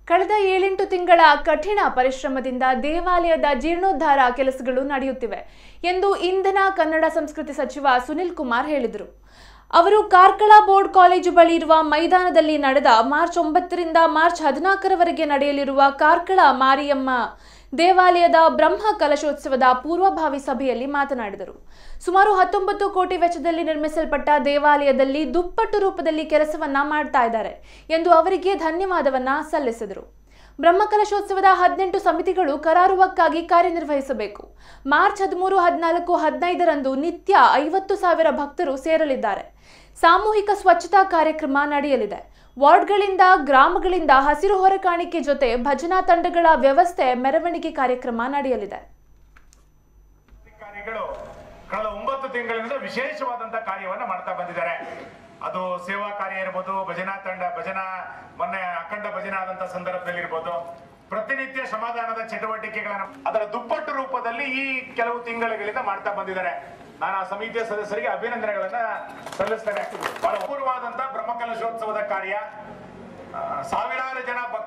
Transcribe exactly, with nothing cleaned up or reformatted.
ಕಳೆದ ಏಳೆಂಟು ತಿಂಗಳ ಕಠಿಣ ಪರಿಶ್ರಮದಿಂದ ದೇವಾಲಯದ ಜೀರ್ಣೋದ್ಧಾರ ಕೆಲಸಗಳು ನಡೆಯುತ್ತಿವೆ ಎಂದು ಇಂಧನ ಕನ್ನಡ ಸಂಸ್ಕೃತಿ ಸಚಿವ ಸುನಿಲ್ ಕುಮಾರ್ ಹೇಳಿದರು. ಅವರು ಕಾರ್ಕಳ ಬೋರ್ಡ್ ಕಾಲೇಜು ಬಳಿ ಇರುವ ಮೈದಾನದಲ್ಲಿ ನಡೆದ ಮಾರ್ಚ್ ಒಂಬತ್ತರಿಂದ ಮಾರ್ಚ್ ಹದಿನಾಲ್ಕರವರೆಗೆ ನಡೆಯಲಿರುವ ಕಾರ್ಕಳ ಮಾರಿಯಮ್ಮ ದೇವಾಲಯದ ಬ್ರಹ್ಮ ಕಲಶೋತ್ಸವದ ಪೂರ್ವಭಾವಿ ಸಭೆಯಲ್ಲಿ ಮಾತನಾಡಿದರು. ಸುಮಾರು ಹತ್ತೊಂಬತ್ತು ಕೋಟಿ ವೆಚ್ಚದಲ್ಲಿ ನಿರ್ಮಿಸಲ್ಪಟ್ಟ ದೇವಾಲಯದಲ್ಲಿ ದುಪ್ಪಟ್ಟು ರೂಪದಲ್ಲಿ ಕೆಲಸವನ್ನ ಮಾಡ್ತಾ ಇದ್ದಾರೆ ಎಂದು ಅವರಿಗೆ ಧನ್ಯವಾದವನ್ನ ಸಲ್ಲಿಸಿದರು. ಬ್ರಹ್ಮಕಲಶೋತ್ಸವದ ಹದಿನೆಂಟು ಸಮಿತಿಗಳು ಕರಾರುವಕ್ಕಾಗಿ ಕಾರ್ಯನಿರ್ವಹಿಸಬೇಕು. ಮಾರ್ಚ್ ಹದಿಮೂರು ಹದಿನಾಲ್ಕು ಹದಿನೈದರಂದು ನಿತ್ಯ ಐವತ್ತು ಸಾವಿರ ಭಕ್ತರು ಸೇರಲಿದ್ದಾರೆ. ಸಾಮೂಹಿಕ ಸ್ವಚ್ಛತಾ ಕಾರ್ಯಕ್ರಮ ನಡೆಯಲಿದೆ. ವಾರ್ಡ್ಗಳಿಂದ ಗ್ರಾಮಗಳಿಂದ ಹಸಿರು ಹೊರಕಾಣಿಕೆ ಜೊತೆ ಭಜನಾ ತಂಡಗಳ ವ್ಯವಸ್ಥೆ, ಮೆರವಣಿಗೆ ಕಾರ್ಯಕ್ರಮ ನಡೆಯಲಿದೆ. ಅಧಿಕಾರಿಗಳು ಕಳೆದ ಒಂಬತ್ತು ತಿಂಗಳಿಂದ ವಿಶೇಷವಾದಂತಹ ಕಾರ್ಯವನ್ನು ಮಾಡ್ತಾ ಬಂದಿದ್ದಾರೆ. ಅದು ಸೇವಾ ಕಾರ್ಯ ಇರಬಹುದು, ಭಜನಾ ತಂಡ ಭಜನಾ ಮೊನ್ನೆ ಅಖಂಡ ಭಜನಾ ಆದಂತಹ ಸಂದರ್ಭದಲ್ಲಿ ಇರಬಹುದು, ಪ್ರತಿನಿತ್ಯ ಸಮಾಧಾನದ ಚಟುವಟಿಕೆಗಳನ್ನು ಅದರ ದುಪ್ಪಟ್ಟು ರೂಪದಲ್ಲಿ ಈ ಕೆಲವು ತಿಂಗಳುಗಳಿಂದ ಮಾಡ್ತಾ ಬಂದಿದ್ದಾರೆ. ನಾನು ಆ ಸಮಿತಿಯ ಸದಸ್ಯರಿಗೆ ಅಭಿನಂದನೆಗಳನ್ನ ಸಲ್ಲಿಸ್ತೇನೆ. ಬಹಳ ಅಪೂರ್ವವಾದಂತಹ ಬ್ರಹ್ಮಕಲಶೋತ್ಸವದ ಕಾರ್ಯ, ಸಾವಿರಾರು ಜನ